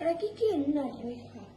อะไรขี้เกียจหน่อยไหมคะ